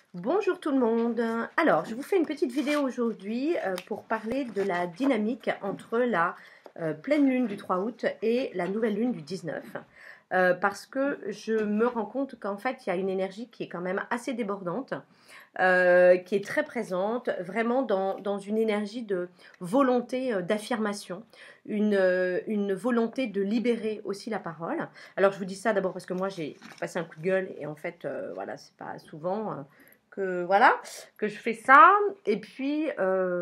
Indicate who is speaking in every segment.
Speaker 1: Bonjour tout le monde. Alors, je vous fais une petite vidéo aujourd'hui pour parler de la dynamique entre la pleine lune du 3 août et la nouvelle lune du 19. Parce que je me rends compte qu'en fait, il y a une énergie qui est quand même assez débordante, qui est très présente, vraiment dans une énergie de volonté d'affirmation, une volonté de libérer aussi la parole. Alors, je vous dis ça d'abord parce que moi, j'ai passé un coup de gueule et en fait, voilà, c'est pas souvent que voilà que je fais ça. Et puis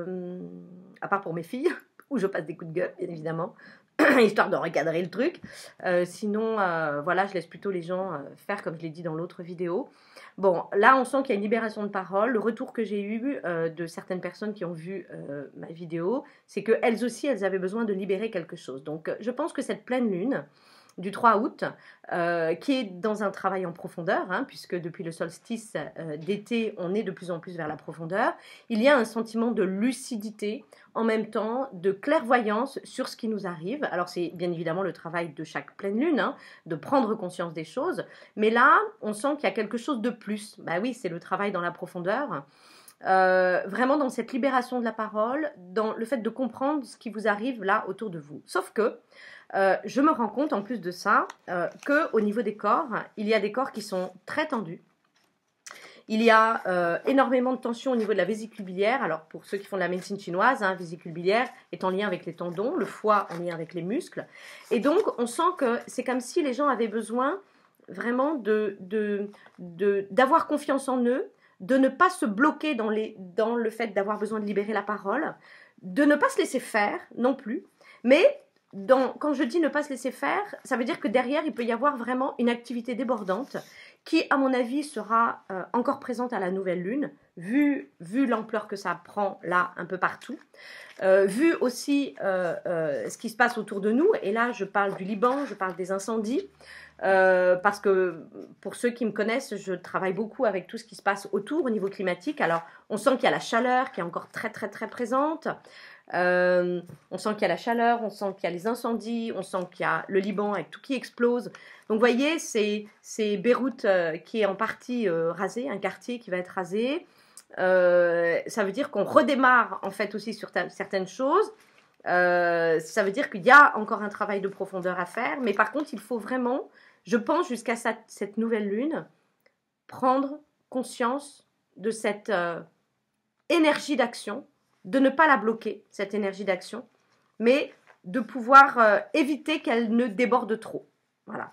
Speaker 1: à part pour mes filles où je passe des coups de gueule bien évidemment histoire de recadrer le truc, sinon voilà, je laisse plutôt les gens faire comme je l'ai dit dans l'autre vidéo. Bon, là on sent qu'il y a une libération de parole. Le retour que j'ai eu de certaines personnes qui ont vu ma vidéo, c'est que elles aussi elles avaient besoin de libérer quelque chose. Donc je pense que cette pleine lune du 3 août, qui est dans un travail en profondeur, hein, puisque depuis le solstice d'été, on est de plus en plus vers la profondeur. Il y a un sentiment de lucidité, en même temps de clairvoyance sur ce qui nous arrive. Alors c'est bien évidemment le travail de chaque pleine lune, hein, de prendre conscience des choses, mais là, on sent qu'il y a quelque chose de plus. Bah oui, c'est le travail dans la profondeur. Vraiment dans cette libération de la parole, dans le fait de comprendre ce qui vous arrive là autour de vous. Sauf que je me rends compte en plus de ça qu'au niveau des corps, il y a des corps qui sont très tendus. Il y a énormément de tension au niveau de la vésicule biliaire. Alors pour ceux qui font de la médecine chinoise, hein, vésicule biliaire est en lien avec les tendons, le foie en lien avec les muscles. Et donc on sent que c'est comme si les gens avaient besoin vraiment d'avoir confiance en eux, de ne pas se bloquer dans le fait d'avoir besoin de libérer la parole, de ne pas se laisser faire non plus, mais quand je dis ne pas se laisser faire, ça veut dire que derrière, il peut y avoir vraiment une activité débordante qui, à mon avis, sera encore présente à la nouvelle lune, vu l'ampleur que ça prend là un peu partout, vu aussi ce qui se passe autour de nous. Et là, je parle du Liban, je parle des incendies, parce que pour ceux qui me connaissent, je travaille beaucoup avec tout ce qui se passe autour au niveau climatique. Alors, on sent qu'il y a la chaleur qui est encore très très très présente. On sent qu'il y a la chaleur, on sent qu'il y a les incendies, on sent qu'il y a le Liban avec tout qui explose. Donc vous voyez, c'est Beyrouth qui est en partie rasé, un quartier qui va être rasé. Ça veut dire qu'on redémarre en fait aussi sur certaines choses. Ça veut dire qu'il y a encore un travail de profondeur à faire, mais par contre il faut vraiment, je pense jusqu'à cette nouvelle lune, prendre conscience de cette énergie d'action, de ne pas la bloquer, cette énergie d'action, mais de pouvoir éviter qu'elle ne déborde trop. Voilà.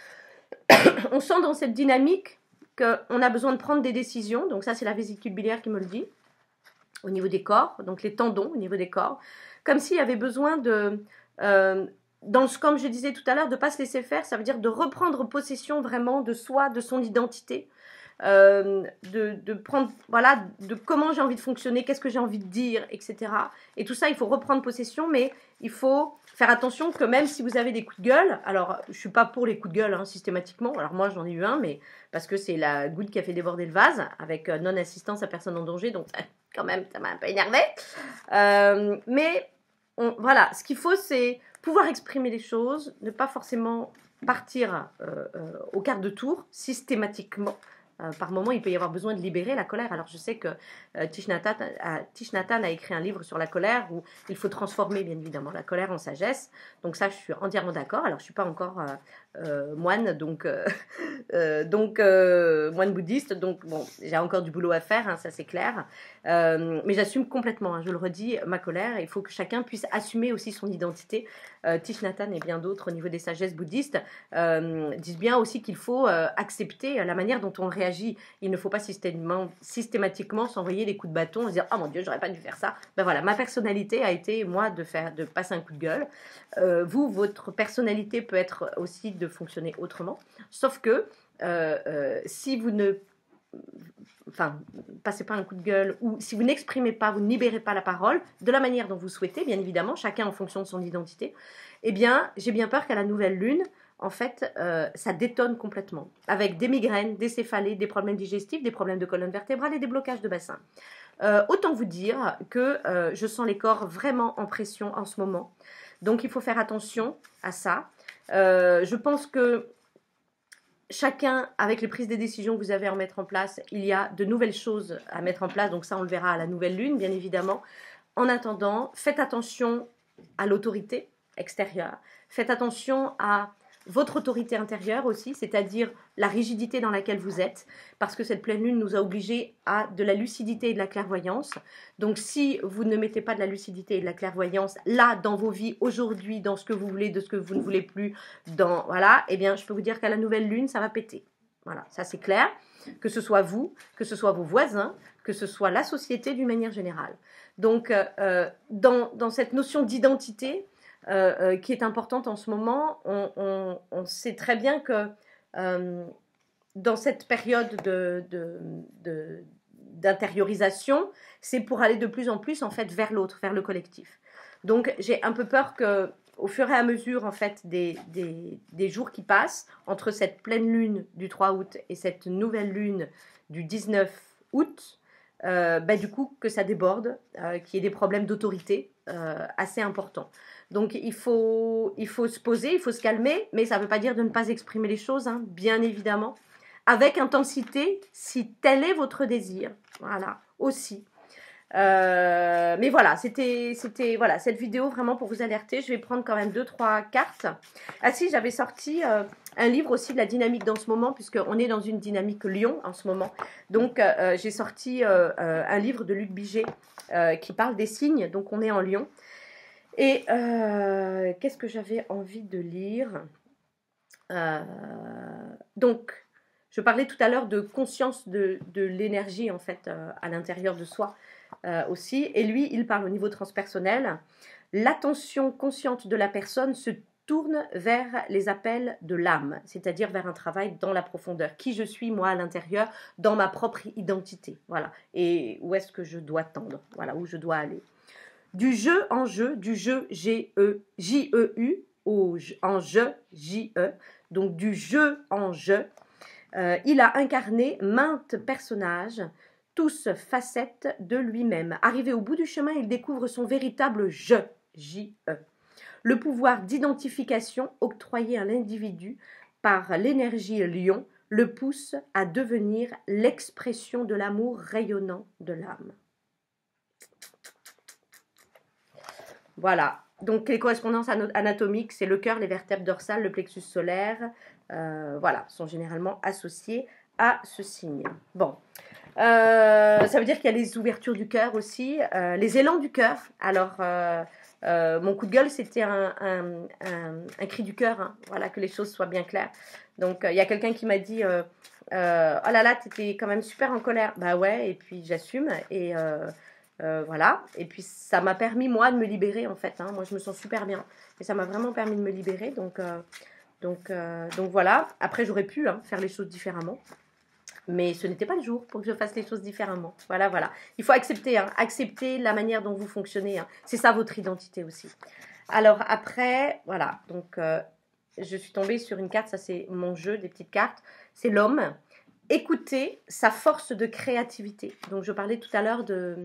Speaker 1: On sent dans cette dynamique qu'on a besoin de prendre des décisions, donc ça c'est la vésicule biliaire qui me le dit, au niveau des corps, donc les tendons au niveau des corps, comme s'il y avait besoin de, comme je disais tout à l'heure, de ne pas se laisser faire, ça veut dire de reprendre possession vraiment de soi, de son identité, de prendre, voilà, de comment j'ai envie de fonctionner, qu'est-ce que j'ai envie de dire, etc. Et tout ça, il faut reprendre possession, mais il faut faire attention que même si vous avez des coups de gueule, alors je suis pas pour les coups de gueule hein, systématiquement, alors moi j'en ai eu un, mais parce que c'est la goutte qui a fait déborder le vase, avec non-assistance à personne en danger, donc quand même, ça m'a un peu énervé. Mais voilà, ce qu'il faut, c'est pouvoir exprimer les choses, ne pas forcément partir au quart de tour, systématiquement. Par moment, il peut y avoir besoin de libérer la colère. Alors, je sais que Thich Nhat Hanh a écrit un livre sur la colère où il faut transformer, bien évidemment, la colère en sagesse. Donc ça, je suis entièrement d'accord. Alors, je ne suis pas encore moine, donc moine bouddhiste. Donc, bon, j'ai encore du boulot à faire, hein, ça c'est clair. Mais j'assume complètement, hein, je le redis, ma colère. Il faut que chacun puisse assumer aussi son identité. Thich Nhat Hanh et bien d'autres au niveau des sagesses bouddhistes disent bien aussi qu'il faut accepter la manière dont on réagit. Il ne faut pas systématiquement s'envoyer des coups de bâton et dire oh mon Dieu j'aurais pas dû faire ça. Ben voilà, ma personnalité a été moi de passer un coup de gueule. Votre personnalité peut être aussi de fonctionner autrement, sauf que si vous ne passez pas un coup de gueule ou si vous n'exprimez pas, vous ne libérez pas la parole de la manière dont vous souhaitez, bien évidemment, chacun en fonction de son identité, eh bien, j'ai bien peur qu'à la nouvelle lune, en fait, ça détonne complètement, avec des migraines, des céphalées, des problèmes digestifs, des problèmes de colonne vertébrale et des blocages de bassin. Autant vous dire que je sens les corps vraiment en pression en ce moment, donc il faut faire attention à ça. Je pense que chacun, avec les prises de décisions que vous avez à mettre en place, il y a de nouvelles choses à mettre en place. Donc ça, on le verra à la nouvelle lune, bien évidemment. En attendant, faites attention à l'autorité extérieure. Faites attention à votre autorité intérieure aussi, c'est-à-dire la rigidité dans laquelle vous êtes, parce que cette pleine lune nous a obligés à de la lucidité et de la clairvoyance. Donc si vous ne mettez pas de la lucidité et de la clairvoyance là dans vos vies aujourd'hui, dans ce que vous voulez, de ce que vous ne voulez plus, voilà, eh bien je peux vous dire qu'à la nouvelle lune, ça va péter. Voilà, ça c'est clair, que ce soit vous, que ce soit vos voisins, que ce soit la société d'une manière générale. Donc dans cette notion d'identité, qui est importante en ce moment, on sait très bien que dans cette période d'intériorisation, c'est pour aller de plus en plus en fait vers l'autre, vers le collectif. Donc j'ai un peu peur que au fur et à mesure en fait des jours qui passent entre cette pleine lune du 3 août et cette nouvelle lune du 19 août, du coup que ça déborde, qu'il y ait des problèmes d'autorité assez importants. Donc il faut se poser, il faut se calmer, mais ça ne veut pas dire de ne pas exprimer les choses, hein, bien évidemment, avec intensité, si tel est votre désir. Voilà, aussi. Mais voilà, c'était voilà, cette vidéo vraiment pour vous alerter. Je vais prendre quand même 2-3 cartes. Ah si, j'avais sorti un livre aussi de la dynamique dans ce moment, puisqu'on est dans une dynamique Lion en ce moment. Donc j'ai sorti un livre de Luc Biget qui parle des signes, donc on est en Lion. Et qu'est-ce que j'avais envie de lire donc, je parlais tout à l'heure de conscience de l'énergie en fait à l'intérieur de soi aussi. Et lui, il parle au niveau transpersonnel. L'attention consciente de la personne se tourne vers les appels de l'âme, c'est-à-dire vers un travail dans la profondeur. Qui je suis, moi, à l'intérieur, dans ma propre identité. Voilà. Et où est-ce que je dois tendre. Voilà, où je dois aller. Du jeu en jeu, du jeu J-E-U, en jeu J-E, donc du jeu en jeu. Il a incarné maintes personnages, tous facettes de lui-même. Arrivé au bout du chemin, il découvre son véritable je, J-E. Le pouvoir d'identification octroyé à l'individu par l'énergie lion le pousse à devenir l'expression de l'amour rayonnant de l'âme. Voilà, donc les correspondances anatomiques, c'est le cœur, les vertèbres dorsales, le plexus solaire, voilà, sont généralement associés à ce signe. Bon, ça veut dire qu'il y a les ouvertures du cœur aussi, les élans du cœur. Alors, mon coup de gueule, c'était un cri du cœur, hein, voilà, que les choses soient bien claires. Donc, il y a quelqu'un qui m'a dit, oh là là, t'étais quand même super en colère. Bah ouais, et puis j'assume, et... voilà, et puis ça m'a permis moi de me libérer en fait, hein. Moi je me sens super bien et ça m'a vraiment permis de me libérer, donc voilà. Après j'aurais pu faire les choses différemment, mais ce n'était pas le jour pour que je fasse les choses différemment. Voilà, il faut accepter, accepter la manière dont vous fonctionnez, c'est ça votre identité aussi. Alors après, voilà, donc je suis tombée sur une carte, ça c'est mon jeu des petites cartes, c'est l'homme. Écoutez sa force de créativité. Donc je parlais tout à l'heure de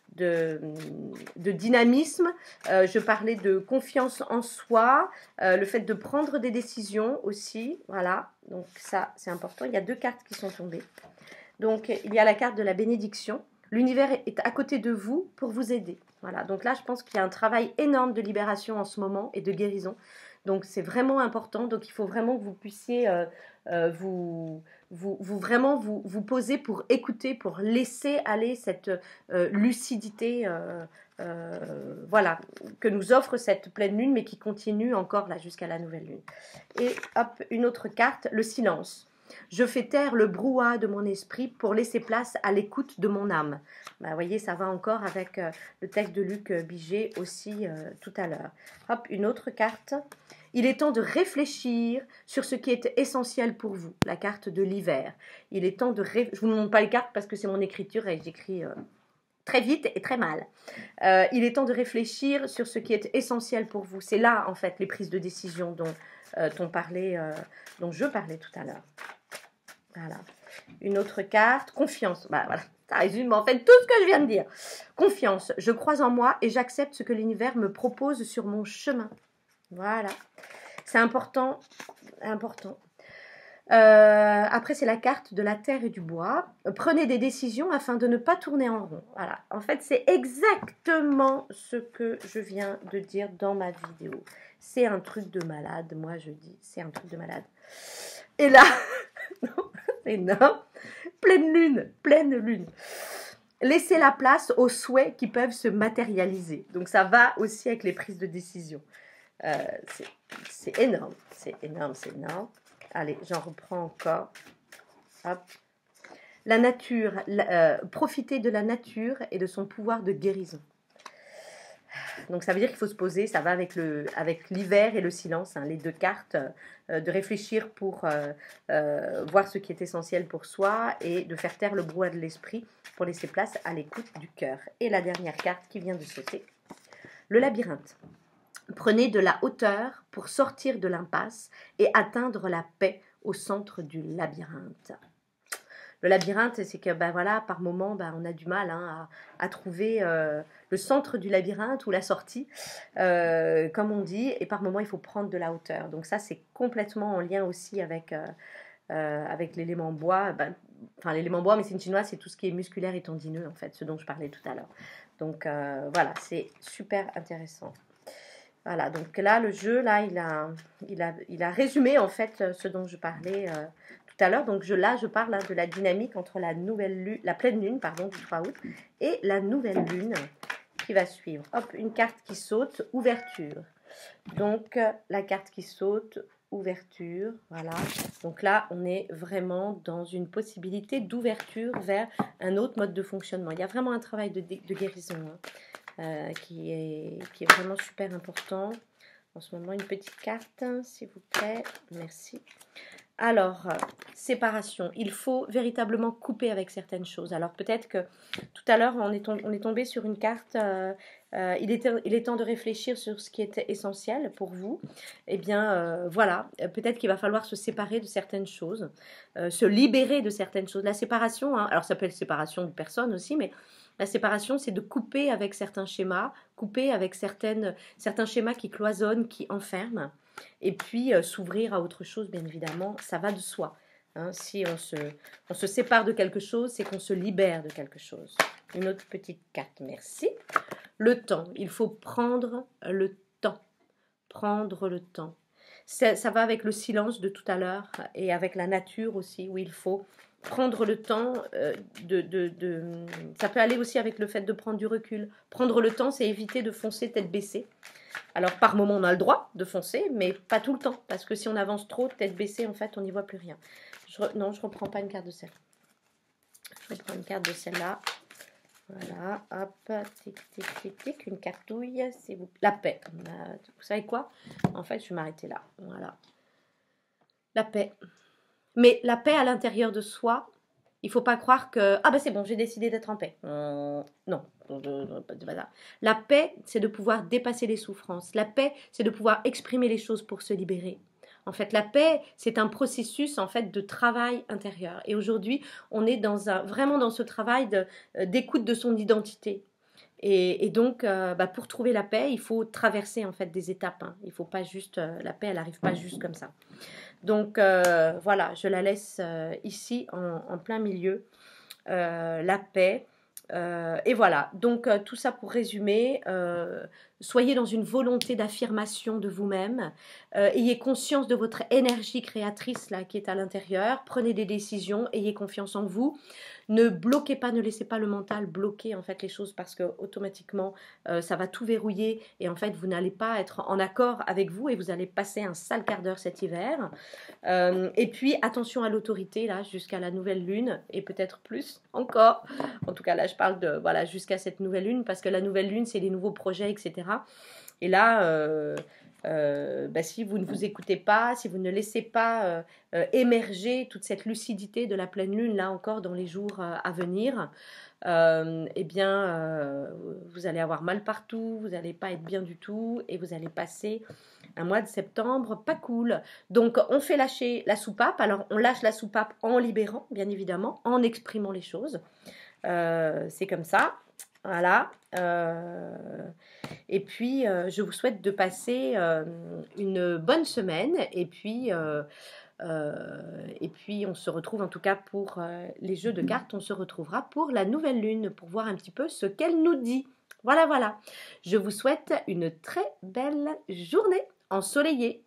Speaker 1: dynamisme, je parlais de confiance en soi, le fait de prendre des décisions aussi, voilà, donc ça c'est important. Il y a 2 cartes qui sont tombées. Donc il y a la carte de la bénédiction. L'univers est à côté de vous pour vous aider. Voilà, donc là je pense qu'il y a un travail énorme de libération en ce moment et de guérison. Donc c'est vraiment important, donc il faut vraiment que vous puissiez vous poser pour écouter, pour laisser aller cette lucidité voilà, que nous offre cette pleine lune, mais qui continue encore là jusqu'à la nouvelle lune. Et hop, une autre carte, le silence. Je fais taire le brouhaha de mon esprit pour laisser place à l'écoute de mon âme. Vous voyez, ça va encore avec le texte de Luc Biget aussi tout à l'heure. Hop, une autre carte. Il est temps de réfléchir sur ce qui est essentiel pour vous. La carte de l'hiver. Il est temps de je vous montre pas les cartes parce que c'est mon écriture et j'écris très vite et très mal. Il est temps de réfléchir sur ce qui est essentiel pour vous. C'est là, en fait, les prises de décision dont je parlais tout à l'heure. Voilà. Une autre carte, confiance. Voilà, ça résume en fait tout ce que je viens de dire. Confiance. Je crois en moi et j'accepte ce que l'univers me propose sur mon chemin. Voilà. C'est important. Après, c'est la carte de la terre et du bois. Prenez des décisions afin de ne pas tourner en rond. Voilà. En fait, c'est exactement ce que je viens de dire dans ma vidéo. C'est un truc de malade, moi je dis. C'est un truc de malade. Et là, non, c'est énorme. Pleine lune, pleine lune. Laissez la place aux souhaits qui peuvent se matérialiser. Donc ça va aussi avec les prises de décision. C'est énorme, c'est énorme, c'est énorme. Allez, j'en reprends encore. Hop. La nature, profiter de la nature et de son pouvoir de guérison. Donc ça veut dire qu'il faut se poser, ça va avec l'hiver et le silence, hein, les deux cartes, de réfléchir pour voir ce qui est essentiel pour soi et de faire taire le brouhaha de l'esprit pour laisser place à l'écoute du cœur. Et la dernière carte qui vient de sauter, le labyrinthe. Prenez de la hauteur pour sortir de l'impasse et atteindre la paix au centre du labyrinthe. Le labyrinthe, c'est que voilà, par moment, on a du mal à trouver le centre du labyrinthe ou la sortie, comme on dit, et par moment, il faut prendre de la hauteur. Donc ça, c'est complètement en lien aussi avec l'élément bois. Enfin, l'élément bois, mais c'est une chinoise, c'est tout ce qui est musculaire et tendineux, en fait, ce dont je parlais tout à l'heure. Donc voilà, c'est super intéressant. Voilà, donc là, le jeu, là, il a résumé, en fait, ce dont je parlais tout à l'heure. Donc je parle de la dynamique entre la pleine lune, pardon, du 3 août, et la nouvelle lune qui va suivre. Hop, une carte qui saute, ouverture. Donc, la carte qui saute, ouverture, voilà. Donc là, on est vraiment dans une possibilité d'ouverture vers un autre mode de fonctionnement. Il y a vraiment un travail de guérison, hein. Qui est vraiment super important. En ce moment, une petite carte, s'il vous plaît. Merci. Alors, séparation. Il faut véritablement couper avec certaines choses. Alors, peut-être que tout à l'heure, on est tombé sur une carte. Il est temps de réfléchir sur ce qui était essentiel pour vous. Eh bien, voilà. Peut-être qu'il va falloir se séparer de certaines choses, se libérer de certaines choses. La séparation, hein, alors ça peut être séparation de personnes aussi, mais la séparation, c'est de couper avec certains schémas, couper avec certains schémas qui cloisonnent, qui enferment, et puis s'ouvrir à autre chose, bien évidemment, ça va de soi. Hein, si on se sépare de quelque chose, c'est qu'on se libère de quelque chose. Une autre petite carte, merci. Le temps, il faut prendre le temps. Prendre le temps. Ça va avec le silence de tout à l'heure et avec la nature aussi, où il faut prendre le temps ça peut aller aussi avec le fait de prendre du recul. Prendre le temps, c'est éviter de foncer tête baissée. Alors, par moment, on a le droit de foncer, mais pas tout le temps. Parce que si on avance trop, tête baissée, en fait, on n'y voit plus rien. Non, je ne reprends pas une carte de celle. Je reprends une carte de celle-là. Voilà, hop, tic, tic, tic, tic, une cartouille, c'est vous. La paix. Vous savez quoi? En fait, je vais m'arrêter là. Voilà. La paix. Mais la paix à l'intérieur de soi, il ne faut pas croire que ah ben c'est bon, j'ai décidé d'être en paix. Non. La paix, c'est de pouvoir dépasser les souffrances. La paix, c'est de pouvoir exprimer les choses pour se libérer. En fait, la paix, c'est un processus en fait de travail intérieur. Et aujourd'hui, on est vraiment dans ce travail d'écoute de son identité. Et donc, pour trouver la paix, il faut traverser en fait des étapes. Hein. Il faut pas juste la paix, elle n'arrive pas juste comme ça. Donc voilà, je la laisse ici en plein milieu, la paix. Et voilà, donc tout ça pour résumer, soyez dans une volonté d'affirmation de vous-même, ayez conscience de votre énergie créatrice là, qui est à l'intérieur, prenez des décisions, ayez confiance en vous, ne bloquez pas, ne laissez pas le mental bloquer en fait les choses parce que automatiquement ça va tout verrouiller et en fait vous n'allez pas être en accord avec vous et vous allez passer un sale quart d'heure cet hiver. Et puis attention à l'autorité là jusqu'à la nouvelle lune et peut-être plus encore. En tout cas là je parle de voilà jusqu'à cette nouvelle lune parce que la nouvelle lune c'est les nouveaux projets etc. Et là si vous ne vous écoutez pas, si vous ne laissez pas émerger toute cette lucidité de la pleine lune là encore dans les jours à venir, vous allez avoir mal partout, vous n'allez pas être bien du tout et vous allez passer un mois de septembre pas cool. Donc on fait lâcher la soupape, alors on lâche la soupape en libérant bien évidemment, en exprimant les choses, c'est comme ça. Voilà. Et puis, je vous souhaite de passer une bonne semaine. Et puis, Et puis on se retrouve en tout cas pour les jeux de cartes, on se retrouvera pour la nouvelle lune pour voir un petit peu ce qu'elle nous dit. Voilà, voilà. Je vous souhaite une très belle journée ensoleillée.